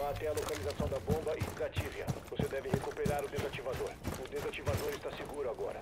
Vá até a localização da bomba e desative-a. Você deve recuperar o desativador. O desativador está seguro agora.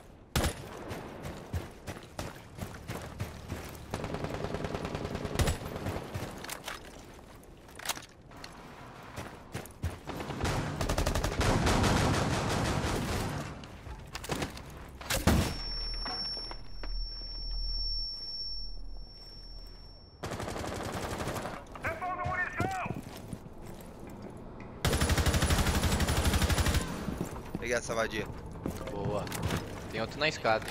Peguei essa vadia. Boa. Tem outro na escada.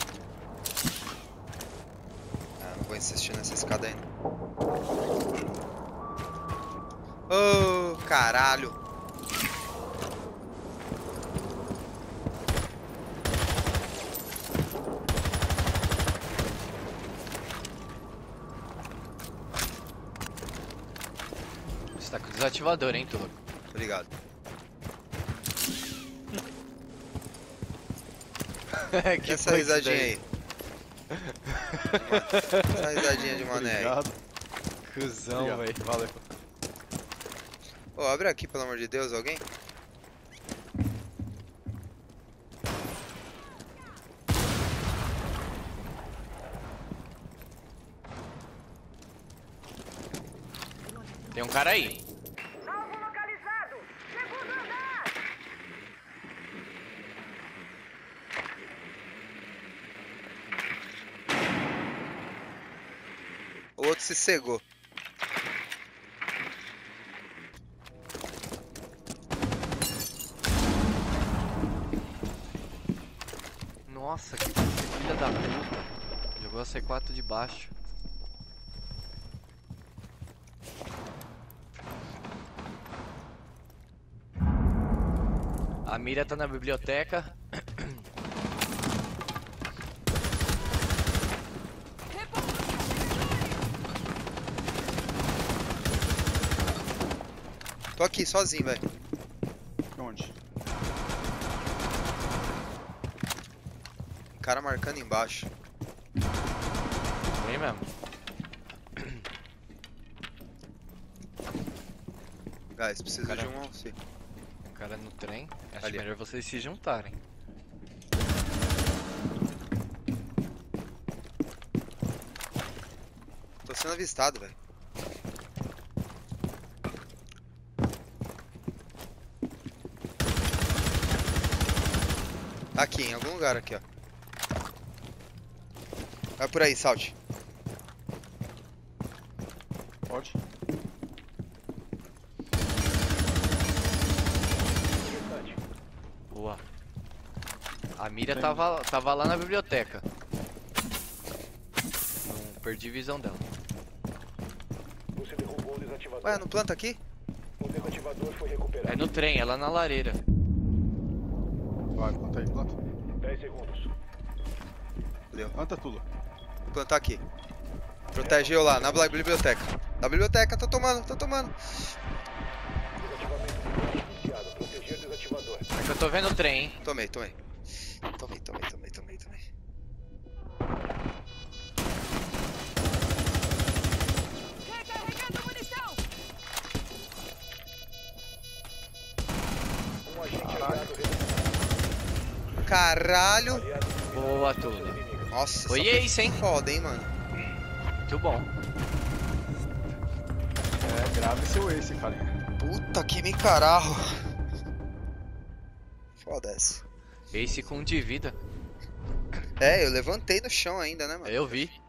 Ah, não vou insistir nessa escada ainda. Oh, caralho. Você tá com o desativador, hein, Tolo? Obrigado. Que Essa foi risadinha isso aí. Essa risadinha de mané aí. Obrigado. Cusão, velho. Valeu. Ô, abre aqui, pelo amor de Deus, alguém? Tem um cara aí. Alvo localizado! Segundo andar! O outro se cegou. Nossa, que filha da puta. Jogou a C4 de baixo. A mira tá na biblioteca. Tô aqui, sozinho, velho. Onde? Cara marcando embaixo. Vem mesmo. Guys, preciso Cara. de um auxílio. O cara no trem. Acho Ali. melhor vocês se juntarem. Tô sendo avistado, velho. Tá aqui, em algum lugar aqui, ó. Vai por aí, Salt. Pode? Boa. A mira tava lá na biblioteca. Não perdi visão dela. Você derrubou o desativador. Ué, não planta aqui? O desativador foi recuperado. É no trem, é lá na lareira. Vai, planta aí, planta. 10 segundos. Deu. Planta tudo. Vou plantar aqui. Protege eu lá, na biblioteca. Na biblioteca, tô tomando, tô tomando. Desativamento iniciado. Proteger desativador. É que eu tô vendo o trem, hein? Tomei. Tomei. Recarregando munição! Um agente aliado Caralho. Boa, tudo. Nossa, Foi essa ace, hein? foda, hein, mano. Muito bom. É, grave seu ace, carinha. Puta que me caralho. Foda essa. Ace com um de vida. É, eu levantei no chão ainda, né, mano? Eu vi.